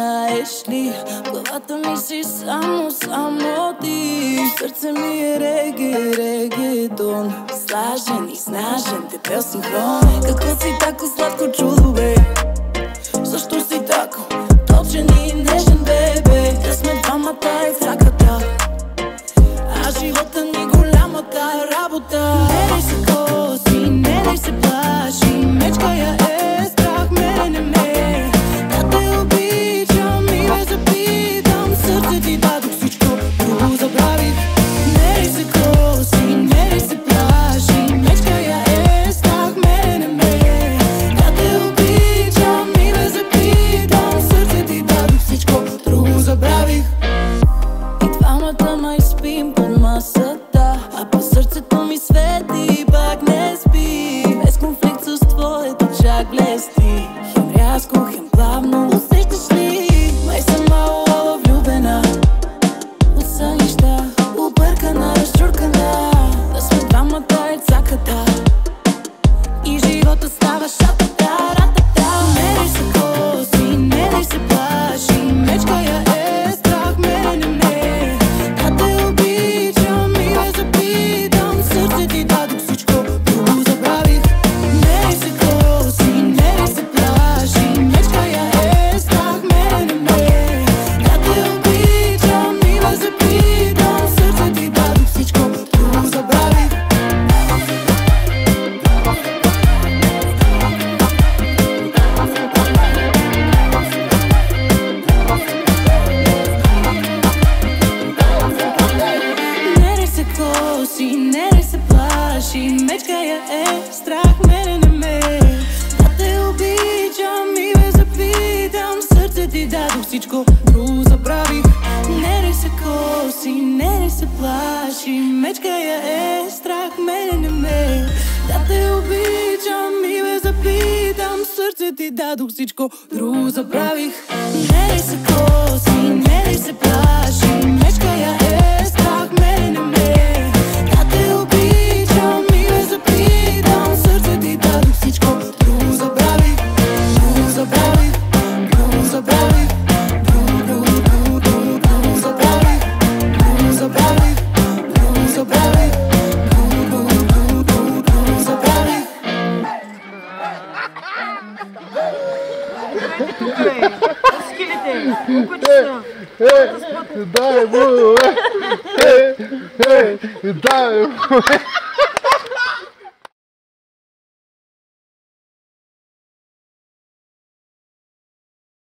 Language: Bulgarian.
знаеш ли, главата ми си само ти. Сърце ми е регетон, слажен и снажен, дебел синхрон. Какво си тако сладко чудо, бе? Защо си тако точен и нежен, бебе? Да сме двамата е цаката, а живота ни голямата работа. Не дай се коси, не дай се плаши, мечка я е страх, мене не ме. Да те обичам и ме запитам, сърце ти дадох всичко, друго забравих. Не дай се коси, не дай се плаши, мечка я е страх, мене не ме. Да те обичам и ме запитам, сърце ти дадох всичко, друго забравих. И двамата май спим под масата, а по сърцето ми свети, пак не спи. Без конфликт с твоето чак блести, хем рязко, хем плавно. Усещаш ли? Май съм мало влюбена, от сънища, объркана, разчуркана. Да сме двамата е цаката и живота става шатата, ратата. Не дай се коси, не дай се плаши, мечка я е страх, мене не ме. Да те обичам и ме запитам, сърце ти дадох всичко, друго забравих. Не дай се коси, не дай се плаши, мечка я е страх, мене не ме. Да те обичам и ме запитам, сърце ти дадох всичко, друго забравих. Не дай се коси, не дай се плаши, мечка я е страх, мене не ме. Да те обичам и ме запитам, сърце ти дадох всичко, друго забравих. Не дай се коси, не дай се плаши, мечка я е страх, мене не ме. Да те обичам и ме запитам, сърце ти дадох всичко, друго забравих. Не дай се коси, не дай се плаши, мечка я е страх, мене не ме. Да те обичам и ме запитам, сърце ти дадох всичко, друго забравих. Друго забравих, друго забравих, друго забравих, друго забравих, друго забравих, друго забравих. Скелете, кучета. Дай му! Дай му!